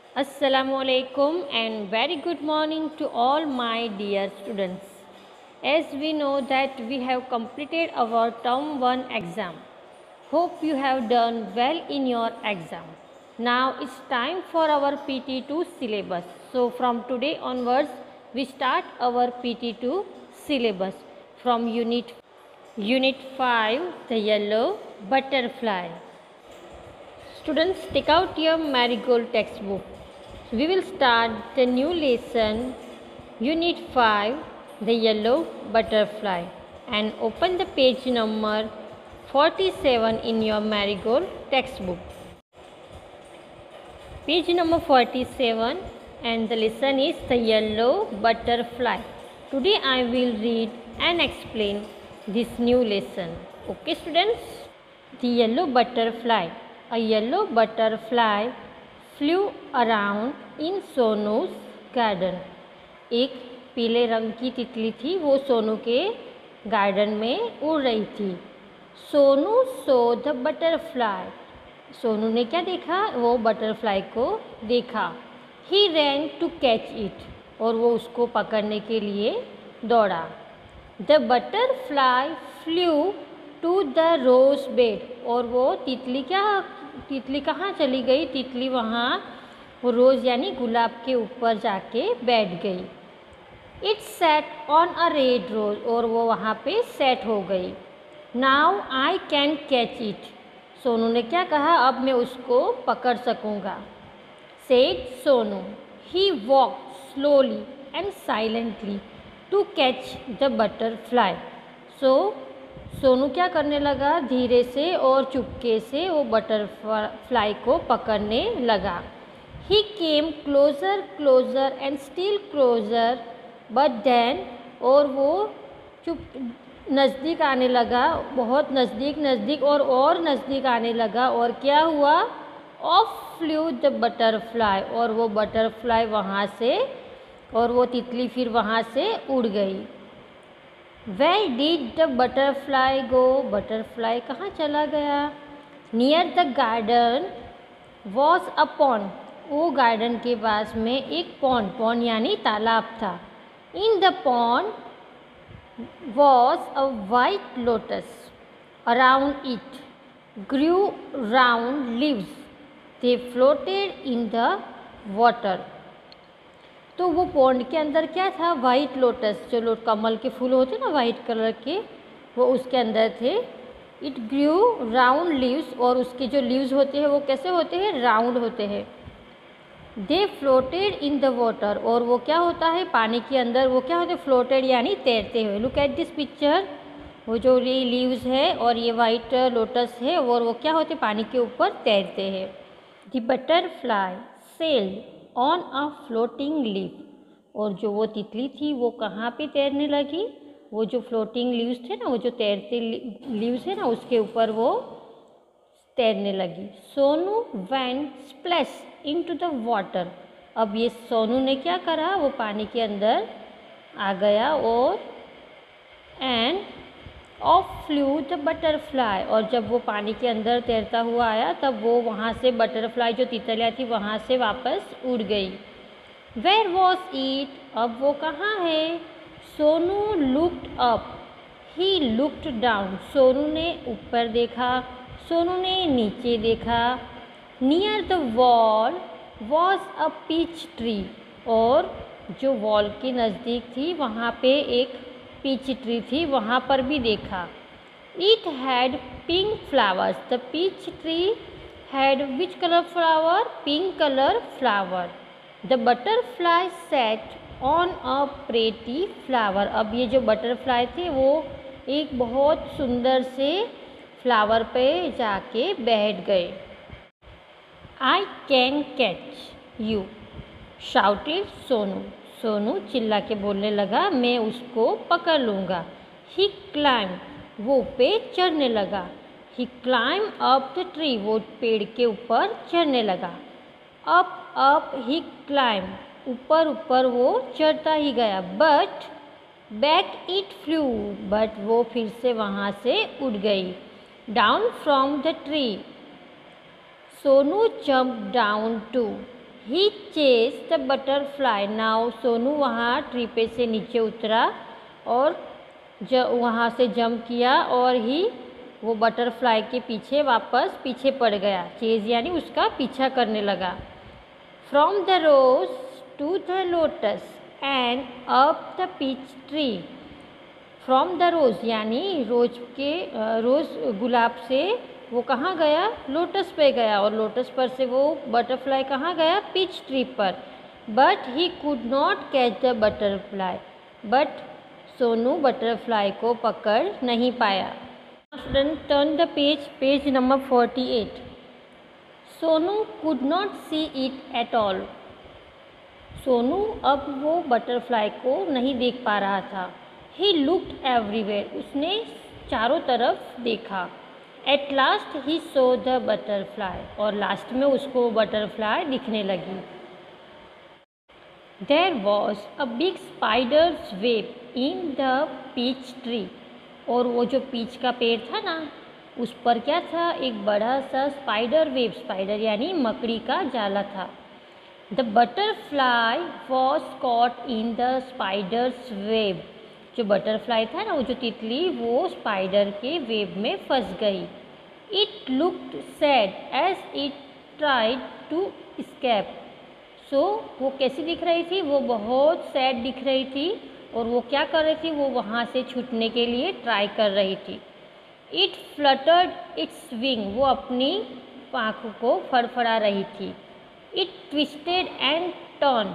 Assalamualaikum and very good morning to all my dear students. As we know that we have completed our term 1 exam. Hope you have done well in your exam. Now it's time for our PT2 syllabus. So from today onwards we start our PT2 syllabus from unit 5, the yellow butterfly. Students, take out your marigold textbook. We will start the new lesson, Unit 5, the yellow butterfly, and open the page number 47 in your marigold textbook. Page number 47, and the lesson is the yellow butterfly. Today I will read and explain this new lesson. Okay students? The yellow butterfly. A yellow butterfly flew around in Sonu's garden. एक पीले रंग की तितली थी, वो सोनू के garden में उड़ रही थी. Sonu saw the butterfly. Sonu ने क्या देखा? वो बटरफ्लाई को देखा. He ran to catch it. और वो उसको पकड़ने के लिए दौड़ा. The butterfly flew to the rose bed. और वो तितली कहाँ चली गई? तितली वहाँ वो रोज़ यानी गुलाब के ऊपर जाके बैठ गई. It sat on a red rose. और वो वहाँ पे सेट हो गई. Now I can catch it. Sonu ने क्या कहा? अब मैं उसको पकड़ सकूँगा. Said Sonu. He walk slowly and silently to catch the butterfly. Sonu क्या करने लगा? धीरे से और चुपके से वो बटरफ्लाई को पकड़ने लगा. He came closer closer and still closer but then. और वो नज़दीक आने लगा, बहुत नज़दीक और नज़दीक आने लगा. और क्या हुआ? Off flew the butterfly. और वो बटरफ्लाई वहाँ से, और वो तितली फिर वहाँ से उड़ गई. Where did the butterfly go? Butterfly कहाँ चला गया? Near the garden was a pond. वो गार्डन के पास में एक पॉन्ड यानी तालाब था. In the pond was a white lotus. Around it grew round leaves. They floated in the water. तो वो पॉन्ड के अंदर क्या था? White lotus. जो कमल के फूल होते हैं ना, वाइट कलर के, वो उसके अंदर थे. It grew round leaves. और उसके जो लीव्स होते हैं वो कैसे होते हैं? राउंड होते हैं. They floated in the water. और वो क्या होता है? पानी के अंदर वो क्या होते हैं? फ्लोटेड यानी तैरते हुए. Look at this picture. वो जो ये लीव्स है और ये वाइट लोटस है, और वो क्या होते हैं? पानी के ऊपर तैरते हैं. The butterfly sailed on a floating leaf. और जो वो तितली थी वो कहाँ पे तैरने लगी? वो जो फ्लोटिंग लीव्स थे ना, वो जो तैरते लीव्स है ना, उसके ऊपर वो तैरने लगी. Sonu went splash into the water. अब ये सोनू ने क्या करा? वो पानी के अंदर आ गया. और and off flew the butterfly. और जब वो पानी के अंदर तैरता हुआ आया, तब वो वहाँ से बटरफ्लाई जो तितलियाँ थी वहाँ से वापस उड़ गई. Where was it? अब वो कहाँ है? Sonu looked up. He looked down. Sonu ने ऊपर देखा, सोनू ने नीचे देखा. Near the wall was a peach tree. और जो वॉल के नज़दीक थी वहाँ पे एक पीच ट्री थी, वहाँ पर भी देखा. It had pink flowers. The peach tree had which colour flower? Pink colour flower. The butterfly sat on a pretty flower. अब ये जो बटरफ्लाई थे वो एक बहुत सुंदर से फ्लावर पे जाके बैठ गए. I can catch you shouted Sonu. Sonu चिल्ला के बोलने लगा, मैं उसको पकड़ लूँगा. He climb. वो पे चढ़ने लगा. He climb up the tree. वो पेड़ के ऊपर चढ़ने लगा. Up he climb. ऊपर वो चढ़ता ही गया. But back it flew. बट वो फिर से वहाँ से उड़ गई. Down from the tree. Sonu jump down too. He chase the butterfly. Now Sonu वहाँ ट्री पे से नीचे उतरा और वहाँ से जंप किया और ही वो बटरफ्लाई के पीछे वापस पीछे पड़ गया। चेज यानी उसका पीछा करने लगा। From the rose to the lotus and up the peach tree. From the rose यानी रोज़ गुलाब से वो कहाँ गया, लोटस पे गया, और लोटस पर से वो बटरफ्लाई कहाँ गया, पीच ट्री पर। But he could not catch the butterfly. But Sonu butterfly को पकड़ नहीं पाया। Turn the page number 48। Sonu could not see it at all. Sonu अब वो बटरफ्लाई को नहीं देख पा रहा था। He looked everywhere. उसने चारों तरफ देखा। At last he saw the butterfly. और लास्ट में उसको बटरफ्लाई दिखने लगी। There was a big spider's web in the peach tree. और वो जो पीच का पेड़ था ना, उस पर क्या था, एक बड़ा सा स्पाइडर वेब। स्पाइडर यानी मकड़ी का जाला था। The butterfly was caught in the spider's web. जो बटरफ्लाई था ना, वो जो तितली, वो स्पाइडर के वेब में फंस गई। It looked sad as it tried to escape. So वो कैसी दिख रही थी, वो बहुत सैड दिख रही थी। और वो क्या कर रही थी, वो वहाँ से छूटने के लिए ट्राई कर रही थी। It fluttered its wing. वो अपनी आँखों को फड़फड़ा रही थी। It twisted and turn.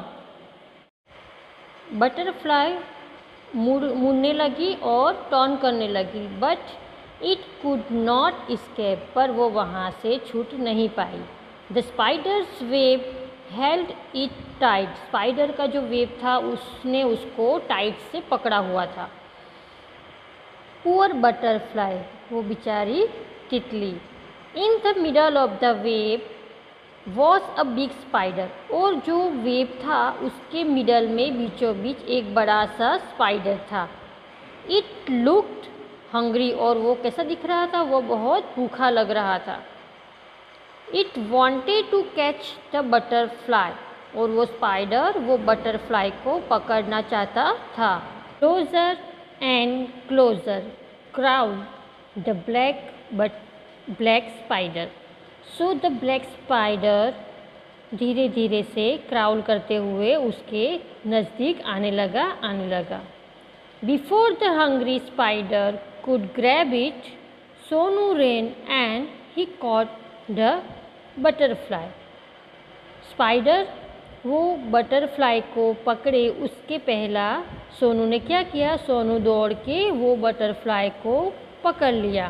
Butterfly मुड़ने लगी और टर्न करने लगी। But it could not escape. पर वो वहाँ से छूट नहीं पाई। The spider's web held it tight. Spider का जो वेब था उसने उसको टाइट से पकड़ा हुआ था। पुअर बटरफ्लाई, वो बेचारी तितली। In the middle of the web was a big spider. और जो वेब था उसके मिडल में बीचों बीच एक बड़ा सा स्पाइडर था। It looked hungry. और वो कैसा दिख रहा था, वो बहुत भूखा लग रहा था। It wanted to catch the butterfly. और वो स्पाइडर वो बटरफ्लाई को पकड़ना चाहता था। Closer and closer crawled the black spider. So the black spider धीरे धीरे से क्राउल करते हुए उसके नज़दीक आने लगा। Before the hungry spider could grab it, Sonu ran and he caught the butterfly. Spider वो बटरफ्लाई को पकड़े उसके पहला सोनू ने क्या किया, सोनू दौड़ के वो बटरफ्लाई को पकड़ लिया।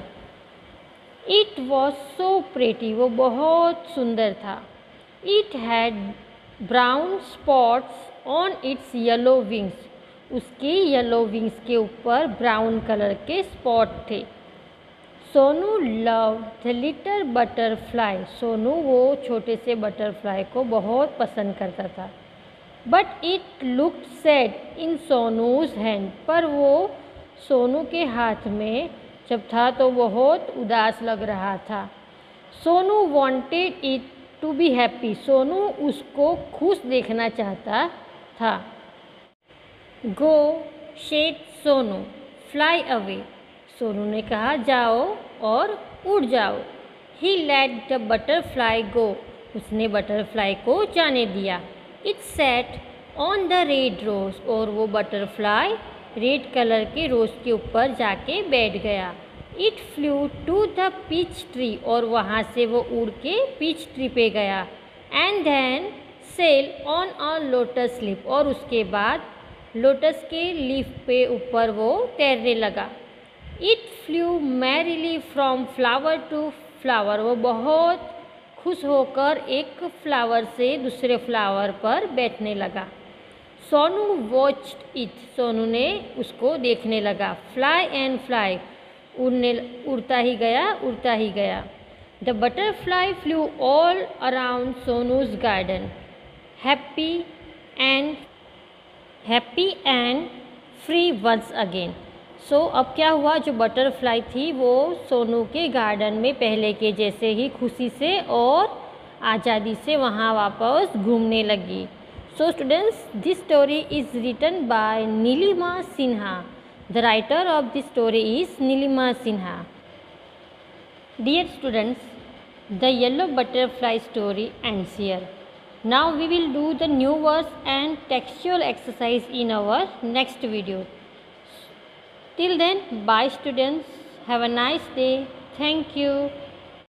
It was so pretty. वो बहुत सुंदर था। It had brown spots on its yellow wings. उसके येलो विंग्स के ऊपर ब्राउन कलर के स्पॉट थे। Sonu love the little butterfly. Sonu वो छोटे से बटरफ्लाई को बहुत पसंद करता था। But it looked sad in Sonu's hand. पर वो सोनू के हाथ में जब था तो बहुत उदास लग रहा था। Sonu wanted it to be happy. Sonu उसको खुश देखना चाहता था। Go said Sonu fly away. Sonu ने कहा जाओ और उड़ जाओ। He let the butterfly go. उसने बटरफ्लाई को जाने दिया। It sat on the red rose. और वो बटरफ्लाई रेड कलर के रोज के ऊपर जाके बैठ गया। It flew to the peach tree. और वहाँ से वो उड़ के पीच ट्री पे गया। And then sailed on a lotus leaf. और उसके बाद लोटस के लीफ पे ऊपर वो तैरने लगा। It flew merrily from flower to flower. वो बहुत खुश होकर एक फ्लावर से दूसरे फ्लावर पर बैठने लगा। Sonu watched it. सोनू ने उसको देखने लगा। Fly and fly. उड़ता ही गया। The butterfly flew all around Sonu's garden happy and free once again. So अब क्या हुआ, जो बटरफ्लाई थी वो सोनू के गार्डन में पहले के जैसे ही खुशी से और आज़ादी से वहाँ वापस घूमने लगी। So students, this story is written by Nilima Sinha. The writer of this story is Nilima Sinha. Dear students, the yellow butterfly story ends here. Now we will do the new words and textual exercise in our next video. Till then, bye students. Have a nice day. Thank you.